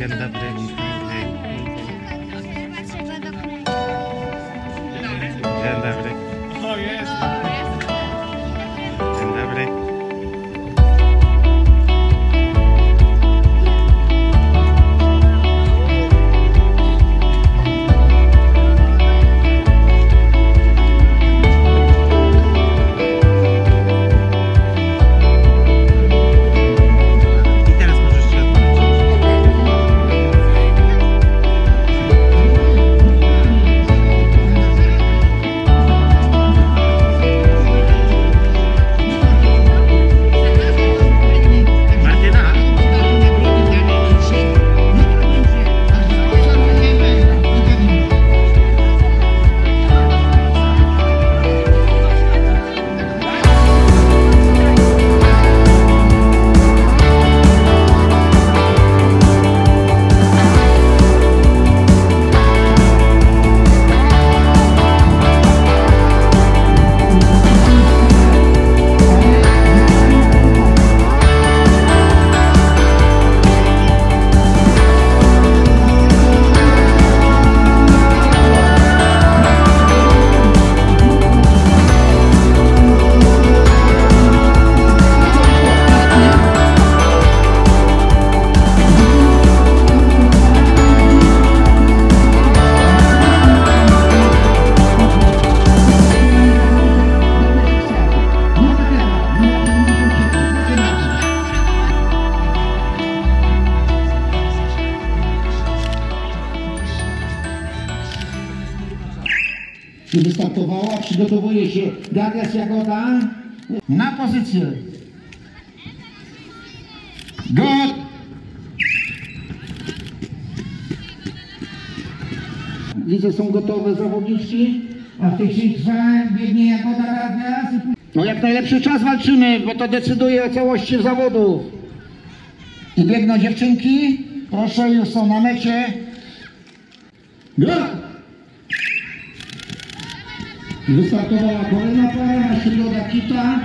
Dzień dobry. Hej. Dzień dobry. O, jest. Dzień dobry. Wystartowała, przygotowuje się Dariusz Jagoda na pozycję. God! Widzę, są gotowe zawodniczki, a w tej chwili biegnie Jagoda Dariusz. No jak najlepszy czas walczymy, bo to decyduje o całości zawodów. I biegną dziewczynki, proszę, już są na mecie. God! Wystartowała kolejna para, na Środa Kita.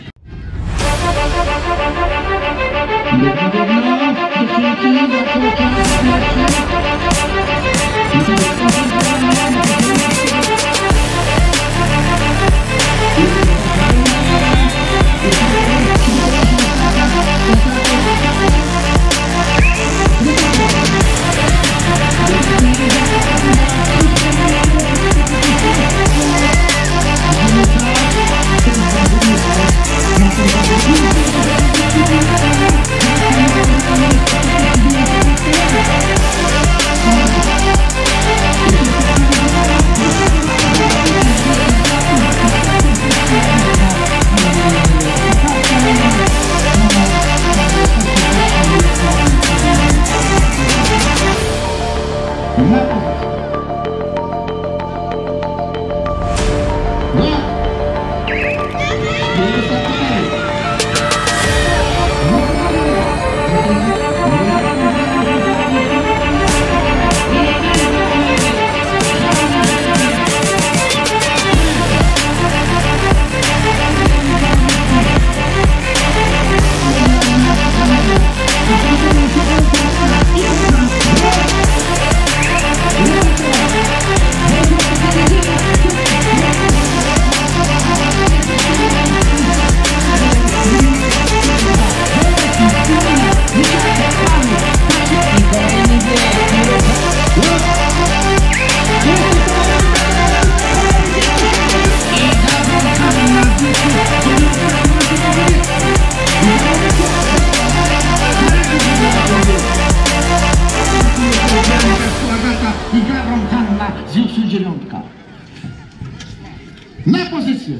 Na pozycję.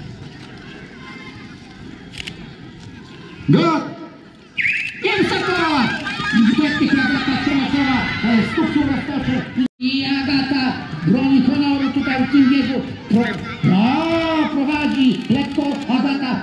God! I wystartowała! Świetnie Agata Przemysłowa, stópką roztoczy. I Agata broni honoru tutaj w tym biegu. Prowadzi lekko Agata.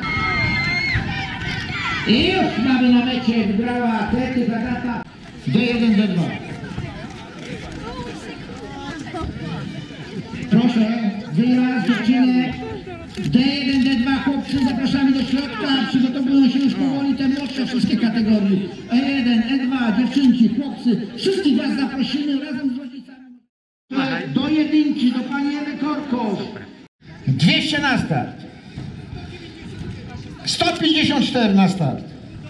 I już mamy na mecie, wygrała atletyk Agata. D1, D2. Proszę, wyjazd dziewczynek. D1, D2 chłopcy, zapraszamy do środka. Przygotowują się już powoli te młodsze wszystkie kategorie. E1, E2, dziewczynki, chłopcy. Wszystkich was zaprosimy razem z rodzicami. Do jedynki, do pani Ewy Korkosz. 200 na start. 154 na start.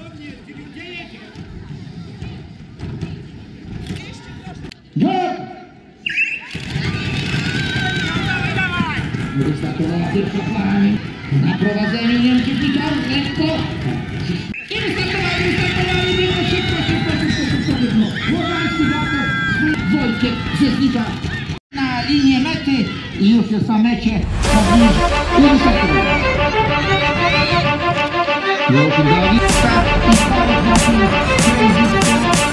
Wystartowała pierwsza para. Na prowadzeniu Niemczyk widział, lekko. I wystartowali, było szybko. Łowański Bartosz, Wojciech, Zesnika na linię mety i już jest na mecie. I wystartowali. Joachim Dawid, i Paweł Martin,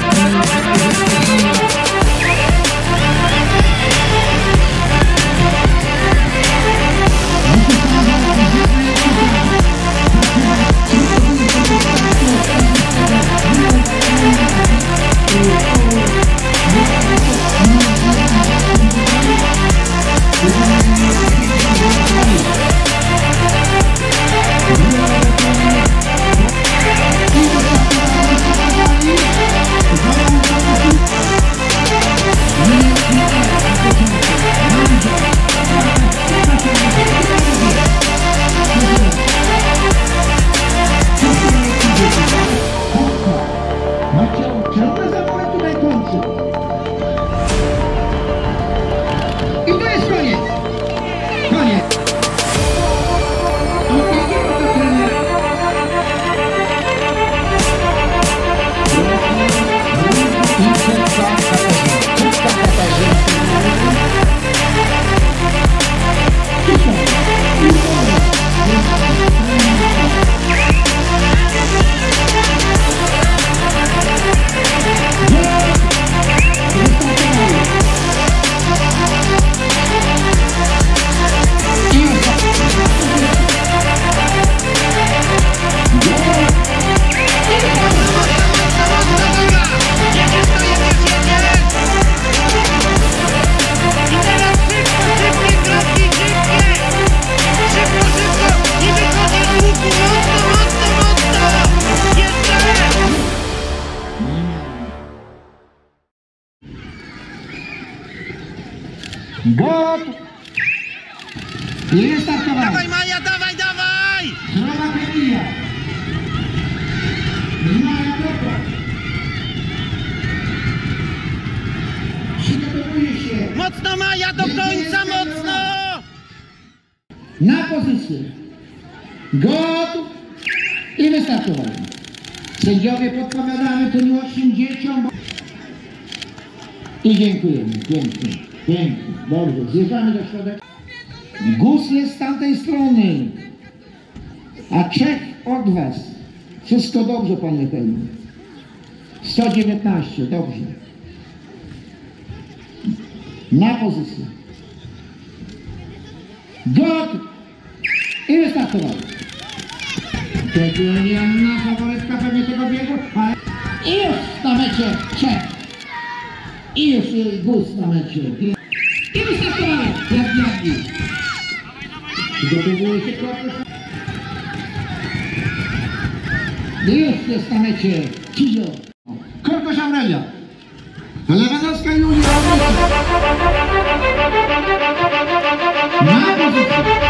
Got! I wystartowali. Dawaj Maja, dawaj! Zdrowa Kemija. Maja Koko. Przygotowuje się. Mocno Maja, do końca, mocno! Na pozycję. Gotów. I wystartowali. Sędziowie podpowiadamy tym młodszym dzieciom. I dziękujemy. Pięknie. Dobrze. Zjeżdżamy do środka. Gus jest z tamtej strony. A Czech od was. Wszystko dobrze, panie Helmut. 119. Dobrze. Na pozycję. Gotów. I wystartowali. To nie Anna, faworytka pewnie tego biegu, ale i już na mecie Czech. I już jest Gus na mecie. I wystartowali, jak diabli. Przygotowuje się Korkosz. I już jest na mecie Cizio. Korkosz Aurelia. Lewandowska Julia. Na pozycję.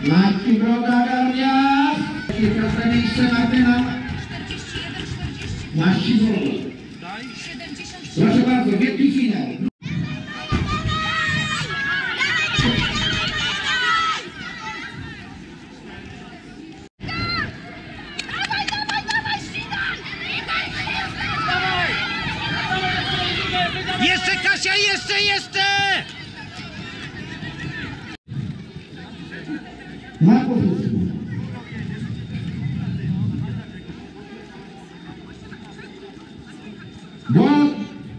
Marcin Broda, Gardias. Piękne miejsce Martyna. Marcin Broda. Proszę bardzo, wielki finał. Jeszcze Kasia, jeszcze! Na pozycji. Błąd.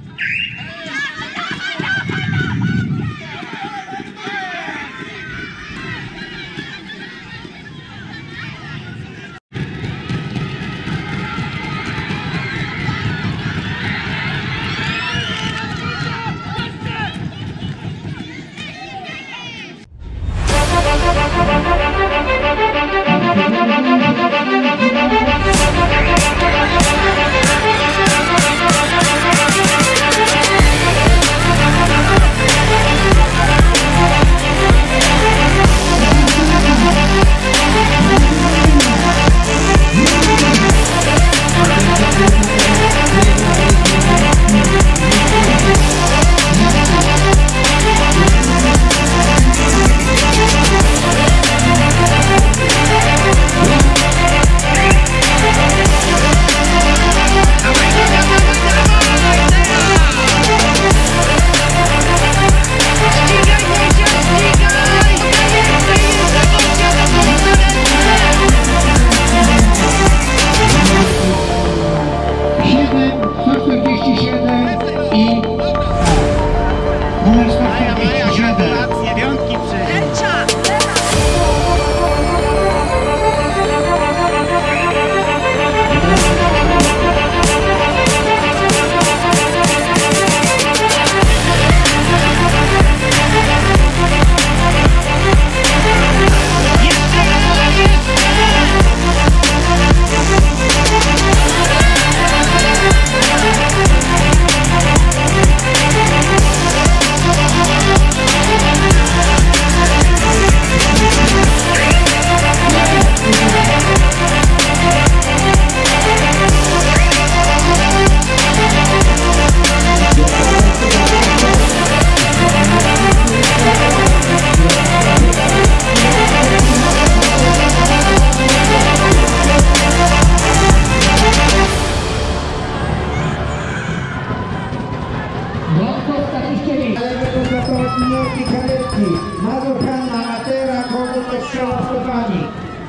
Mazur Hanna, Matera, Kogut, Kościoła, Stefani.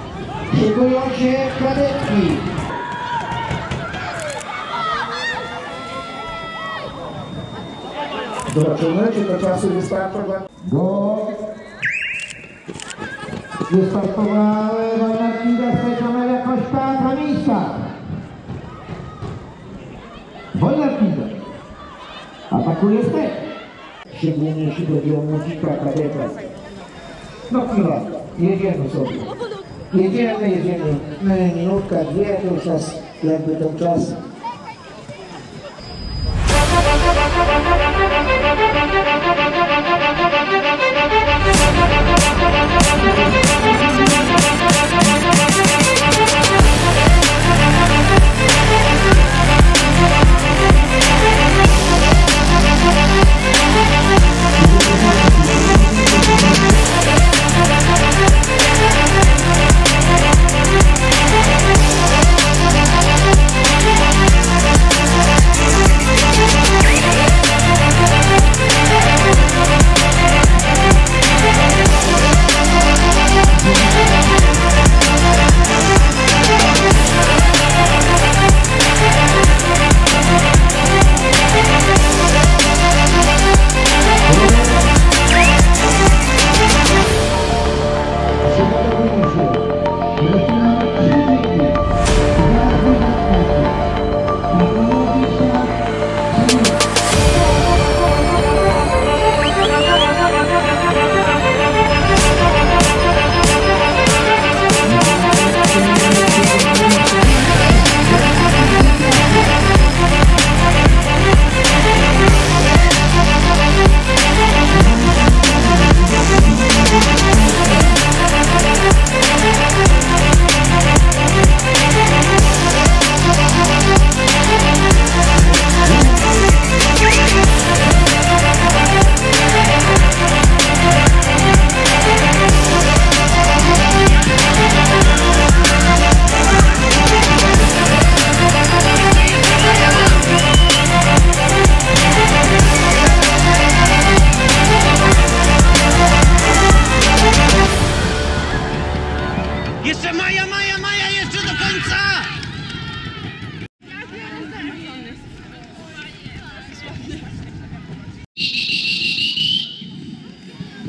Szykują się kadetki. Zobaczymy, czy to czasy wystartowały. Wystartowały Wojnarkinga z tej kamery jakoś na miejsca. Wojnarkinga. Atakuje Stek. Szczególnie jeśli chodzi o muzika, kadeta. No chwila, jedziemy sobie. Jedziemy. Minutka, dwie, to już nas jakby ten czas.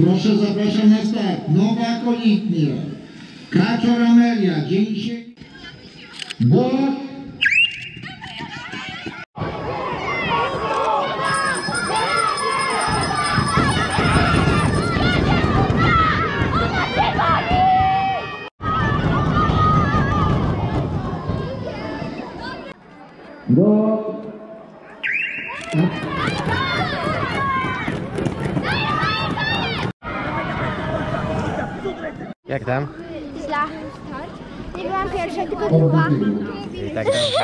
Proszę, zapraszam na start. Nowa Kolitnia. Kaczor Amelia. Dzień się... Bo... Jak tam? Źle. Nie byłam pierwsza, tylko druga. I tak dobrze.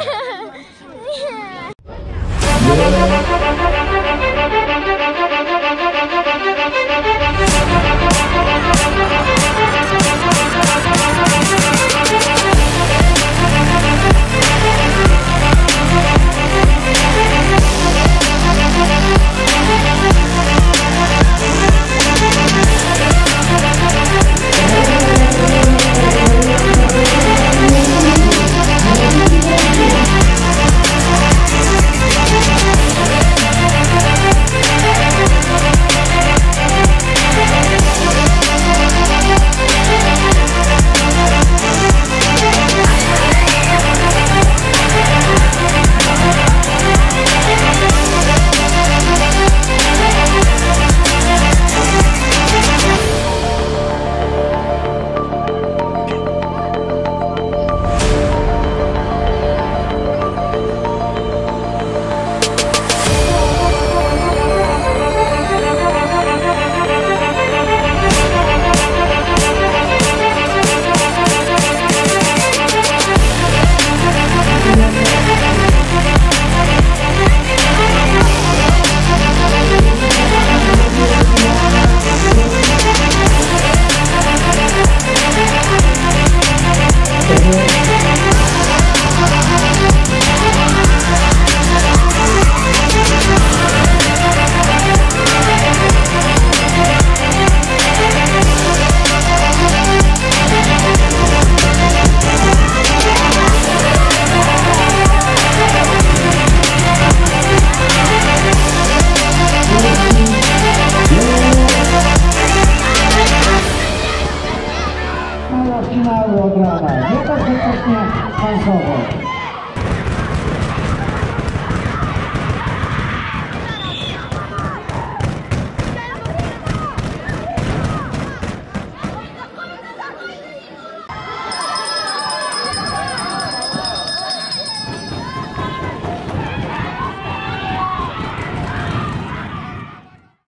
Finały od rana, niekoniecznie państwowo.